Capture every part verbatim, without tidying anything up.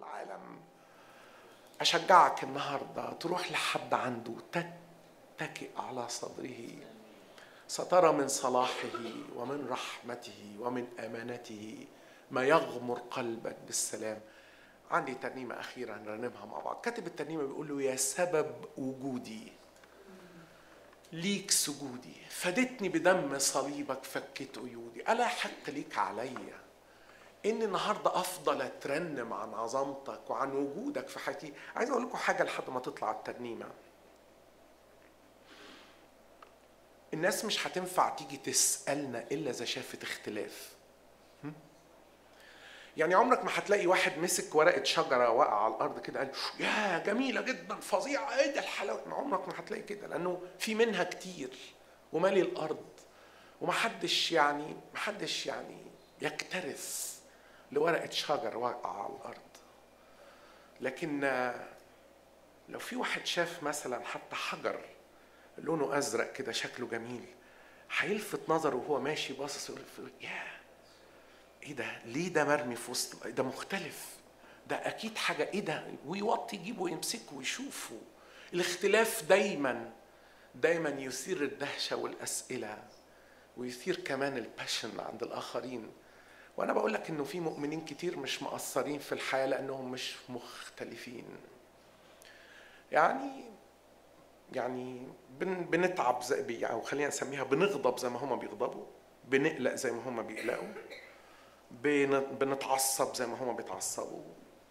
العالم. أشجعك النهاردة تروح لحد عنده تتكئ على صدره، سترى من صلاحه ومن رحمته ومن أمانته ما يغمر قلبك بالسلام. عندي ترنيمة أخيرة نرنمها مع بعض. كاتب الترنيمة بيقول له: يا سبب وجودي ليك سجودي، فدتني بدم صليبك فكت قيودي، ألا حق ليك عليا إن النهاردة أفضل أترنم عن عظمتك وعن وجودك في حياتي. عايز أقول لكم حاجة لحد ما تطلع الترنيمة. الناس مش هتنفع تيجي تسألنا إلا إذا شافت اختلاف. يعني عمرك ما هتلاقي واحد مسك ورقة شجرة واقعة على الأرض كده قال يا جميلة جدا فظيعة ايه ده الحلاوة. عمرك ما هتلاقي كده، لأنه في منها كتير ومالي الأرض، ومحدش يعني محدش يعني يكترث لورقة شجر واقعة على الأرض. لكن لو في واحد شاف مثلا حتى حجر لونه أزرق كده شكله جميل، هيلفت نظره وهو ماشي باصص يقول يا ايه ده، ليه ده مرمي في وسط، ده مختلف، ده اكيد حاجه ايه ده، ويوطي يجيبه ويمسكه ويشوفه. الاختلاف دايما دايما يثير الدهشه والاسئله، ويثير كمان الباشن عند الاخرين. وانا بقول لك انه في مؤمنين كتير مش مقصرين في الحياه لانهم مش مختلفين. يعني يعني بن بنتعب زي او خلينا نسميها بنغضب زي ما هم بيغضبوا، بنقلق زي ما هم بيقلقوا، بنتعصب زي ما هم بيتعصبوا،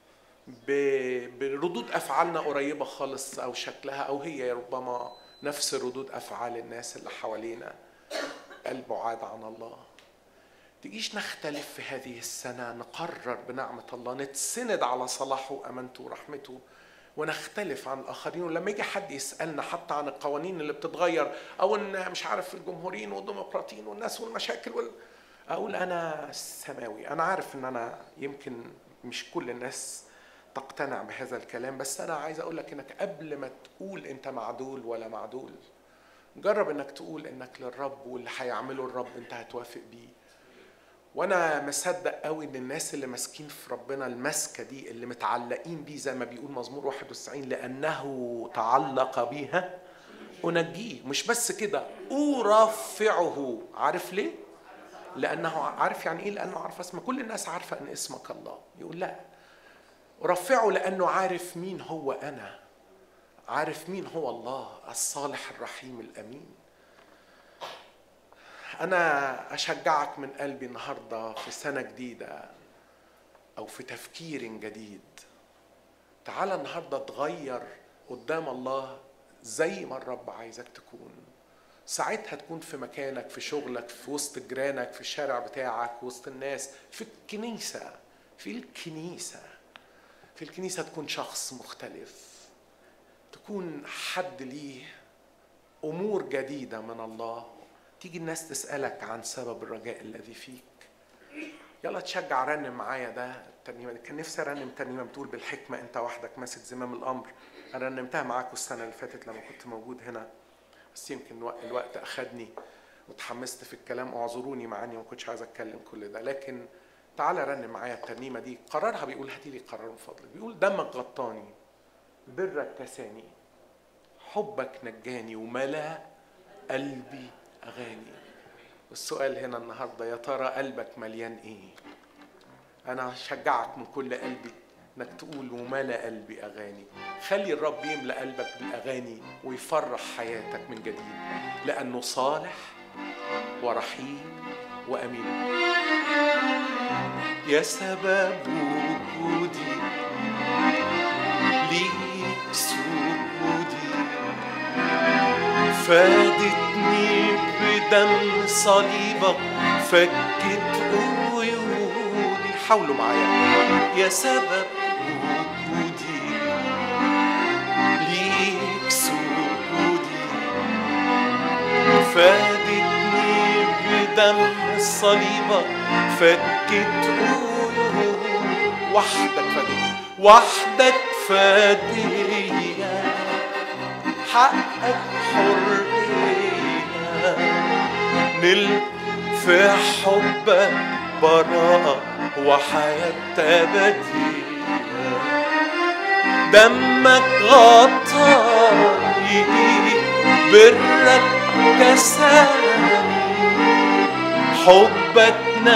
بردود أفعالنا قريبة خالص أو شكلها أو هي ربما نفس ردود أفعال الناس اللي حوالينا البعاد عن الله. تجيش نختلف في هذه السنة، نقرر بنعمة الله نتسند على صلاحه وأمانته ورحمته ونختلف عن الآخرين. ولما يجي حد يسألنا حتى عن القوانين اللي بتتغير أو إن مش عارف الجمهوريين والديمقراطيين والناس والمشاكل وال... أقول أنا سماوي. أنا عارف إن أنا يمكن مش كل الناس تقتنع بهذا الكلام، بس أنا عايز أقول لك إنك قبل ما تقول أنت معدول ولا معدول، جرب إنك تقول إنك للرب واللي هيعمله الرب أنت هتوافق بيه. وأنا مصدق قوي إن الناس اللي ماسكين في ربنا المسكة دي اللي متعلقين بيه زي ما بيقول مزمور واحد وتسعين لأنه تعلق بيها أنجيه. مش بس كده، أرفعه. عارف ليه؟ لأنه عارف يعني إيه؟ لأنه عارف اسمه. كل الناس عارفة أن اسمك الله. يقول لا، أرفعه لأنه عارف مين هو أنا، عارف مين هو الله الصالح الرحيم الأمين. أنا أشجعك من قلبي النهاردة في سنة جديدة أو في تفكير جديد، تعال النهاردة تغير قدام الله زي ما الرب عايزك تكون. ساعتها تكون في مكانك، في شغلك، في وسط جيرانك، في الشارع بتاعك، وسط الناس، في الكنيسة. في الكنيسة في الكنيسة تكون شخص مختلف، تكون حد ليه أمور جديدة من الله. تيجي الناس تسألك عن سبب الرجاء الذي فيك. يلا تشجع رنم معايا ده الترنيمة دي. كان نفسي أرنم ترنيمة بتقول بالحكمة أنت وحدك ماسك زمام الأمر. أنا رنمتها معاكم السنة اللي فاتت لما كنت موجود هنا، بس يمكن الوقت أخدني وتحمست في الكلام، اعذروني معاني ما كنتش عايز أتكلم كل ده. لكن تعالى رنم معايا الترنيمة دي. قررها بيقول هاتي لي قرار من فضلك. بيقول دمك غطاني، برك كساني، حبك نجاني وملا قلبي أغاني. والسؤال هنا النهاردة، يا ترى قلبك مليان إيه؟ أنا أشجعك من كل قلبي إنك تقول وملا قلبي أغاني. خلي الرب يملأ قلبك بالأغاني ويفرح حياتك من جديد، لأنه صالح ورحيم وأمين. يا سبب وجودي ليك سجودي، فادتني بدم صليبك فكت قيودي. حاولوا معايا. يا سبب وجودي ليك سجودي، فادتني بدم صليبك فكت قيودي. وحدك فادية، وحدك فادية، حقك حرية، نلت في حبك براءة وحياة أبدية. دمك غطاني، برك كساني، حبك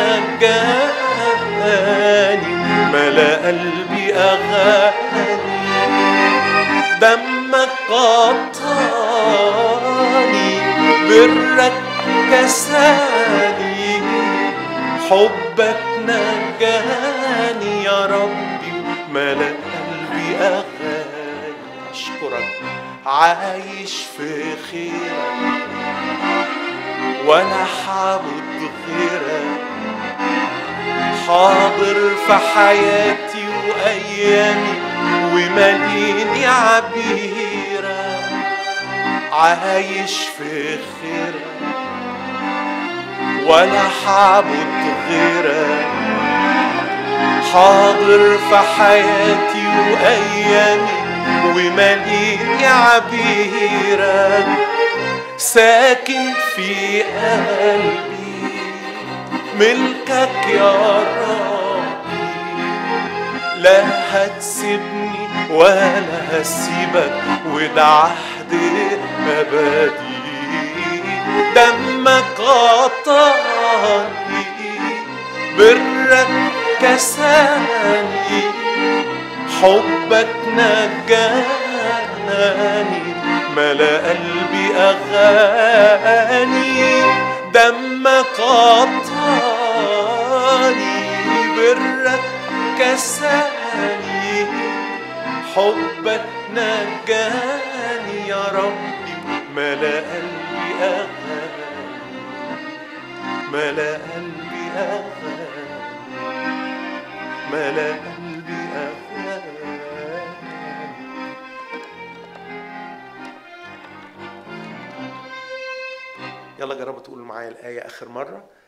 نجاني، ملا قلبي أغاني. دمك غطاني، برك كساني، حبك نجاني يا ربي، ملا قلبي أغاني. أشكرك عايش في خيرك ولا حابد غيرك، حاضر في حياتي وأيامي وماليني عبيرك. عايش في خيرك ولا حابد غيرك، حاضر في حياتي وأيامي وماليني عبيرك. ساكن في قلبي ملكك يا ربي، لا هتسيبني ولا هسيبك، وده عهد أبدي. دمك غطاني، برك كساني، حبك نجاني، ملا قلبي أغاني. دمك غطاني، برك كساني، حبك نجاني يا ربي، ملا قلبي أغاني، ملا قلبي أغاني، ملا قلبي أغاني. يلا جربوا تقولوا معايا الآية آخر مرة.